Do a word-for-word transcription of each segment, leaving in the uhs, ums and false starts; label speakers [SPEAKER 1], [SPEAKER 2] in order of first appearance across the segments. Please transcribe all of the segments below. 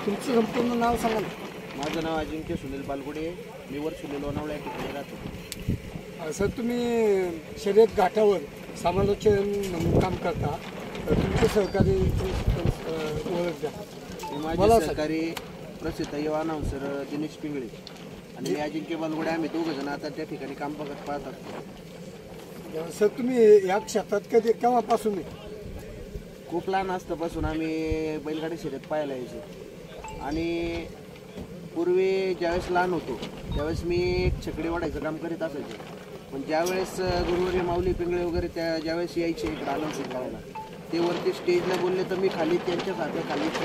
[SPEAKER 1] तुमचं संपूर्ण नाव सांगा ना.
[SPEAKER 2] माझं नाव अजिंक्य सुनील बालगुडे, मी वर सुनील लोणावळा या ठिकाणी राहतो.
[SPEAKER 1] सर तुम्ही शर्यत घाटावर समालोचन म्हणून काम करता, तुमचे सहकारी ओळख द्या.
[SPEAKER 2] माझे सहकारी प्रसिद्ध युवा अनाउन्सर दिनेश पिंगळे आणि मी अजिंक्य बालगुडे, आम्ही दोघं जण आता त्या ठिकाणी काम बघत पाहत असतो.
[SPEAKER 1] सर तुम्ही या क्षेत्रात कधी केव्हापासून?
[SPEAKER 2] खूप लहान असतापासून आम्ही बैलगाडी शर्यत पाहायला यायचो. आणि पूर्वी ज्यावेळेस लहान होतो त्यावेळेस मी एक छकडी वाढायचं काम करीत असायचो. पण ज्यावेळेस गुरुवारी माऊली पिंगळे वगैरे त्या ज्यावेळेस यायचे इकडं अनाउन्सिंग करायला, ते वरती स्टेजला बोलले तर मी खाली त्यांच्या सारख्या खालीच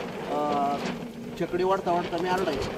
[SPEAKER 2] छकडी वाढता वाढता मी आरडायचो.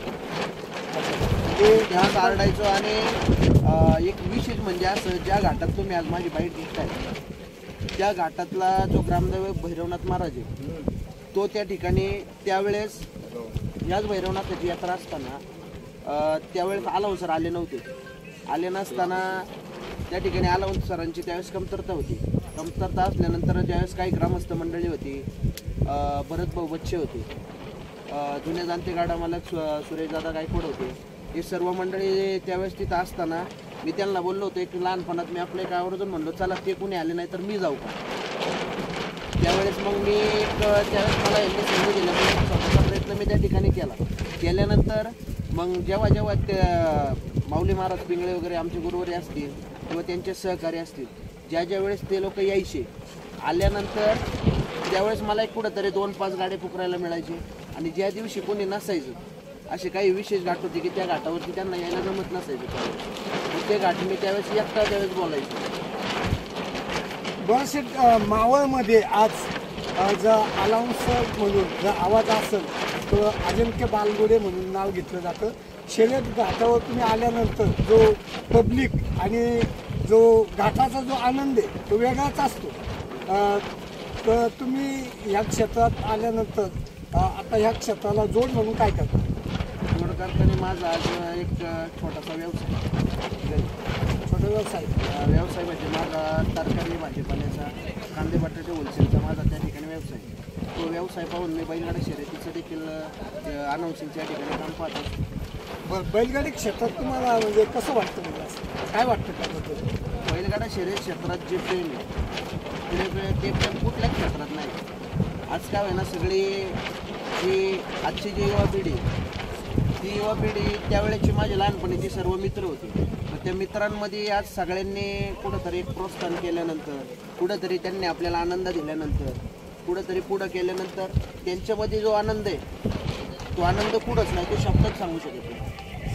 [SPEAKER 2] ते त्यात आरडायचो. आणि एक विशेष म्हणजे असं, ज्या घाटात तुम्ही आज माझी बाईट दिसताय त्या घाटातला जो ग्रामदेव भैरवनाथ महाराज आहे तो त्या ठिकाणी त्यावेळेस याच भैरवनाथाची यात्रा असताना त्यावेळेस अलाउन्सर आले नव्हते. आले नसताना त्या ठिकाणी अलाउन्सरांची त्यावेळेस कमतरता होती. कमतरता असल्यानंतर ज्यावेळेस काही ग्रामस्थ मंडळी होती, भरत भाऊ बच्चे होते, जुने जाणते गाडा मालक सुरेशदादा गायकवाड होते, हे सर्व मंडळी त्यावेळेस तिथं असताना मी त्यांना बोललो होतो एक लहानपणात, मी आपल्या एका आवर्जून म्हणलो चला ते कोणी आले नाही तर मी जाऊ का. त्यावेळेस मग मी एक त्यावेळेस मला यांनी संधी दिला, स्वतःचा प्रयत्न मी त्या ठिकाणी केला. केल्यानंतर मग जेव्हा जेव्हा त्या माऊली महाराज पिंगळे वगैरे आमचे गुरुवारी असतील किंवा त्यांचे सहकारी असतील, ज्या ज्या वेळेस ते लोक यायचे, आल्यानंतर त्यावेळेस मला एक कुठंतरी दोन पाच गाडे पुकरायला मिळायचे. आणि ज्या दिवशी कोणी नसायचं असे काही विशेष घाट होते की त्या घाटावरती त्यांना यायला जमत नसायचं, ते घाट मी त्यावेळेस एकटा त्यावेळेस बोलायचो.
[SPEAKER 1] बरेचसे मावळमध्ये आज जर अलाउन्सर म्हणून जर आवाज असेल तर अजिंक्य बालगुडे म्हणून नाव घेतलं जातं. शर्यत घाटावर तुम्ही आल्यानंतर जो पब्लिक आणि जो घाटाचा जो आनंद आहे तो वेगळाच असतो. तर तुम्ही या क्षेत्रात आल्यानंतर आता ह्या क्षेत्राला जोड म्हणून काय करता?
[SPEAKER 2] जोड करताना माझा आज एक छोटासा व्यवसाय
[SPEAKER 1] छोटा व्यवसाय
[SPEAKER 2] व्यवसाय म्हणजे माझा तरकारी भाजीपाल्याचा, कांदे बटाटे होलसेलचा माझा त्या ठिकाणी व्यवसाय. तो व्यवसाय पाहून मी बैलगाडी शर्यतीचं देखील अनाउन्सिंगच्या ठिकाणी काम पाहत असतो.
[SPEAKER 1] बरं, बैलगाडी क्षेत्रात तुम्हाला म्हणजे कसं वाटतं, म्हणजे असं काय वाटतं त्याबद्दल?
[SPEAKER 2] बैलगाडा शर्यत क्षेत्रात जे प्रेम आहे ते प्रेम कुठल्याच क्षेत्रात नाही. आज काय आहे ना, सगळी जी आजची जी युवा पिढी ती युवा पिढी त्यावेळेची माझी लहानपणीची सर्व मित्र होते. तर त्या मित्रांमध्ये आज सगळ्यांनी कुठंतरी एक प्रोत्साहन केल्यानंतर, कुठंतरी त्यांनी आपल्याला आनंद दिल्यानंतर, कुठंतरी पुढं केल्यानंतर त्यांच्यामध्ये जो आनंद आहे तो आनंद कुठंच नाही, तो शब्दात सांगू शकत नाही.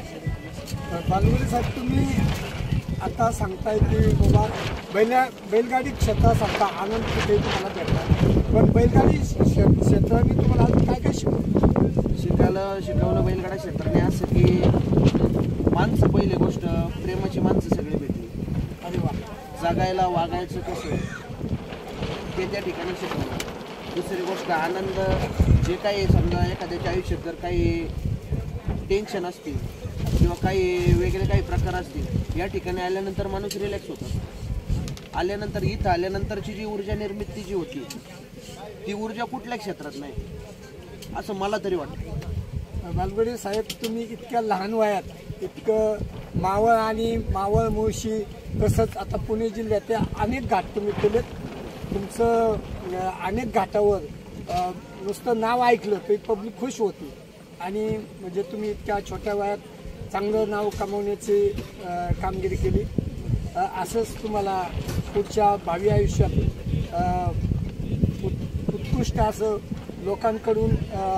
[SPEAKER 1] बालगुडे साहेब, तुम्ही आता सांगताय की बाबा बैला बैलगाडी क्षेत्रासारखा आनंद कुठेही तुम्हाला भेटला, पण बैलगाडी क्षेत्राने तुम्हाला आज काय काय शिकवलं?
[SPEAKER 2] शिकायला शिकवलं बैलगाडा क्षेत्राने असं की माणसं, पहिली गोष्ट प्रेमाची माणसं सगळी भेटली.
[SPEAKER 1] अरे वा.
[SPEAKER 2] जगायला वागायचं कसं ते त्या ठिकाणी शिकवलं. दुसरी गोष्ट आनंद, जे काही समजा एखाद्याच्या आयुष्यात जर काही टेन्शन असतील किंवा काही वेगळे काही प्रकार असतील, या ठिकाणी आल्यानंतर माणूस रिलॅक्स होतो. आल्यानंतर इथं आल्यानंतरची जी ऊर्जा निर्मिती जी होती ती ऊर्जा कुठल्या क्षेत्रात नाही, असं मला तरी वाटतं.
[SPEAKER 1] बालगुडे साहेब, तुम्ही इतक्या लहान वयात इतकं मावळ आणि मावळ मुळशी तसंच आता पुणे जिल्ह्यात अनेक घाट तुम्ही केलेत. तुमचं अनेक घाटावर नुसतं नाव ऐकलं तरी पब्लिक खुश होती. आणि म्हणजे तुम्ही इतक्या छोट्या वयात चांगलं नाव कमावण्याची कामगिरी केली. असंच तुम्हाला पुढच्या भावी आयुष्यात उत्कृष्ट असं लोकांकडून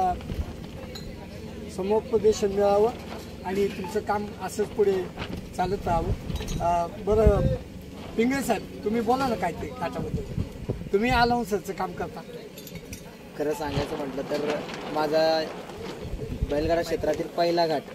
[SPEAKER 1] समुपदेशन मिळावं आणि तुमचं काम असंच पुढे चालत राहावं. बरं पिंगळे साहेब, तुम्ही बोला ना काय ते घाटाबद्दल. तुम्ही अलाउन्सरचं काम करता.
[SPEAKER 3] खरं सांगायचं म्हटलं तर माझा बैलगाडा क्षेत्रातील पहिला घाट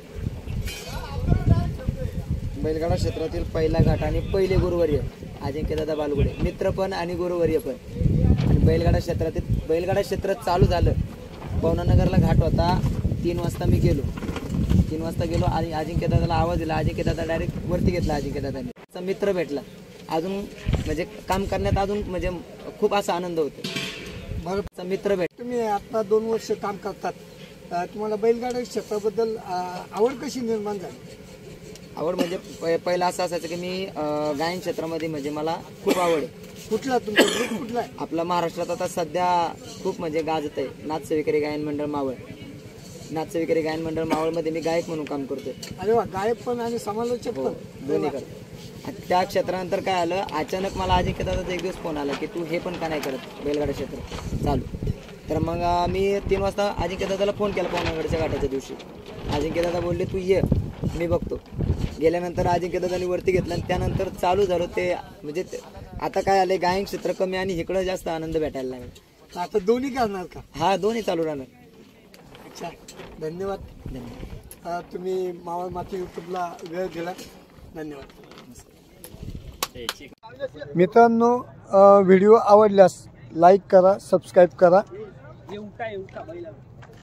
[SPEAKER 3] बैलगाडा क्षेत्रातील पहिला घाट आणि पहिले गुरुवर्य अजिंक्यदादा बालगुडे, मित्र पण आणि गुरुवर्य पण. आणि बैलगाडा क्षेत्रातील बैलगाडा क्षेत्र चालू झालं, पवनानगरला घाट होता, तीन वाजता मी गेलो तीन वाजता गेलो आणि अजिंक्यदादाला आवाज दिला. अजिंक्यदादा डायरेक्ट वरती घेतला. अजिंक्यदादाने त्याचा मित्र भेटला, अजून म्हणजे काम करण्यात अजून म्हणजे खूप असा आनंद होतो.
[SPEAKER 1] बरं,
[SPEAKER 3] मित्र भेट.
[SPEAKER 1] तुम्ही आता दोन वर्ष काम करतात, अ, तुम्हाला बैलगाडा क्षेत्राबद्दल अ, आवड कशी निर्माण झाली?
[SPEAKER 3] आवड म्हणजे प- पहिलं असं असायचं की मी अं, गायन क्षेत्रामध्ये म्हणजे मला खूप आवड आहे.
[SPEAKER 1] कुठला तुमचा ग्रुप कुठला आहे?
[SPEAKER 3] आपला महाराष्ट्रात आता सध्या खूप म्हणजे गाजत आहे नाथसेविकरी गायन मंडळ मावळ. नाथसेविकरी गायन मंडळ मावळमध्ये मी गायक म्हणून काम करतोय.
[SPEAKER 1] अरे वा, गायक पण आणि समालोचक
[SPEAKER 3] हो,
[SPEAKER 1] पण.
[SPEAKER 3] दोन्ही करतो. आणि त्या क्षेत्रानंतर काय आलं, अचानक मला अजिंक्य दादाचा एक दिवस फोन आला की तू हे पण का नाही करत बैलगाडा क्षेत्र चालू. तर मग अं, मी तीन वाजता अजिंक्य दादाला फोन केला पवनागडच्या घाटाच्या दिवशी. अजिंक्य दादा बोलले तू ये, मी बघतो. गेल्यानंतर अजिंक्य दादानी वरती घेतलं आणि त्यानंतर चालू झालो ते. म्हणजे ते- आता काय आलंय, गायन क्षेत्र कमी आणि इकडं जास्त आनंद भेटायला लागला.
[SPEAKER 1] आता दोन्ही करणार का?
[SPEAKER 3] हा, दोन्ही चालू राहणार.
[SPEAKER 1] अच्छा, धन्यवाद.
[SPEAKER 3] धन्यवाद.
[SPEAKER 1] अ, तुम्ही मावळ माती यूट्यूबला वेळ दिला, धन्यवाद. मित्रांनो, अ, व्हिडिओ आवडल्यास लाईक करा, सबस्क्राईब करा.